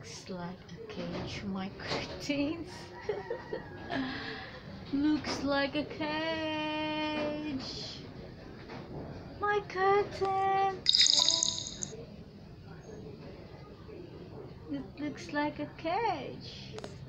looks like a cage. My curtains. Looks like a cage. My curtain. It looks like a cage.